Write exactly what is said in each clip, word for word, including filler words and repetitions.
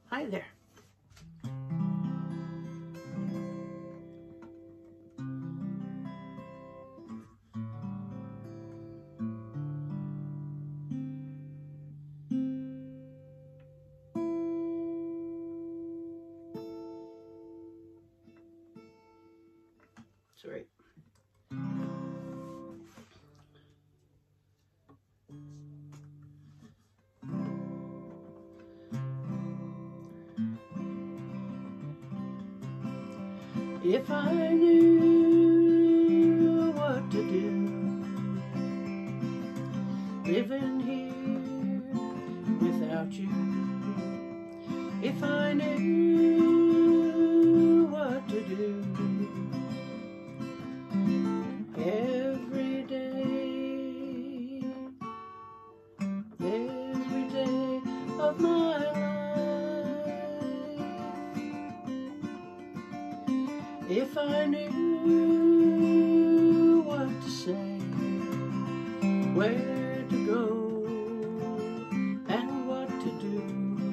Hi there. Sorry. If I knew what to do, living here without you. If I knew what to do, every day, every day of my life. If I knew what to say, where to go, and what to do.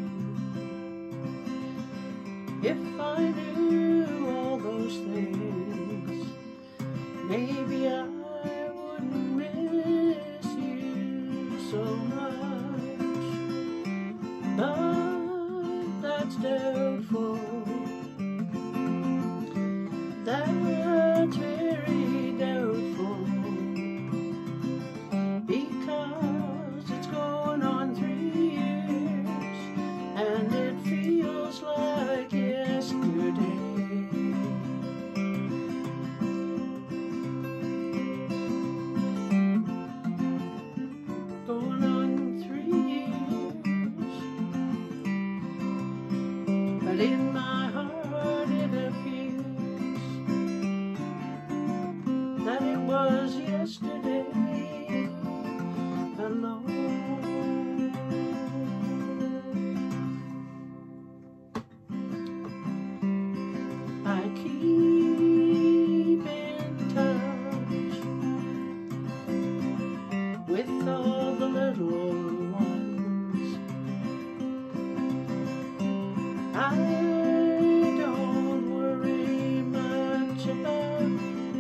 If I knew all those things, maybe I wouldn't miss you so much. But that's doubtful. That's very doubtful, because it's going on three years and it feels like yesterday. Going on three years, but in my heart it appears that it was yesterday alone. I keep in touch with all the little ones. I don't worry much about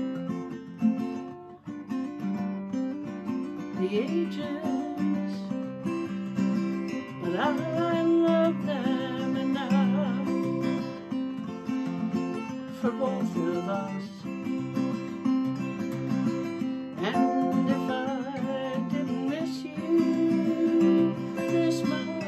the ages, but I love them enough for both of us. And if I didn't miss you this much,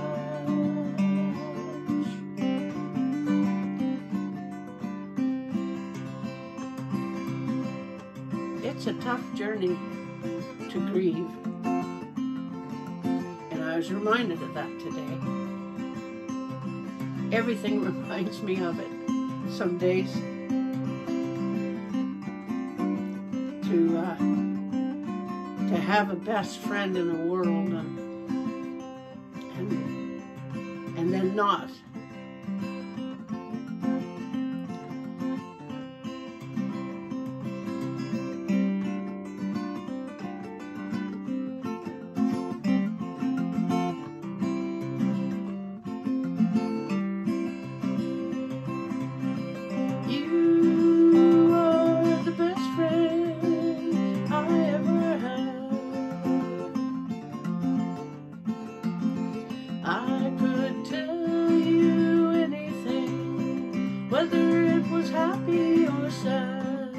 it's a tough journey to grieve, and I was reminded of that today. Everything reminds me of it some days. To uh, to have a best friend in the world and and, and then not. I could tell you anything, whether it was happy or sad.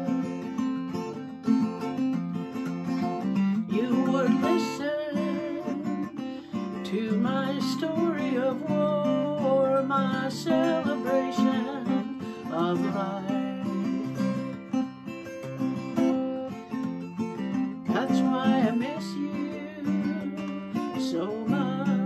You would listen to my story of war, my celebration of life. That's why I miss you so much.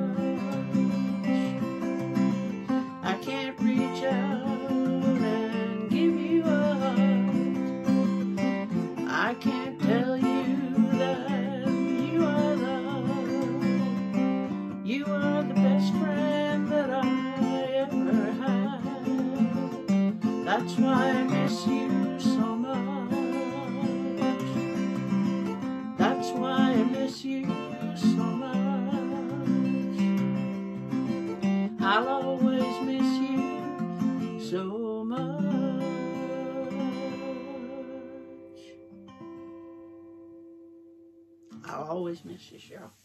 I can't reach out and give you a hug. I can't tell you that you are loved. You are the best friend that I ever had. That's why I miss you so much. That's why I miss you so much. I'll always much. I'll always miss you, Cheryl.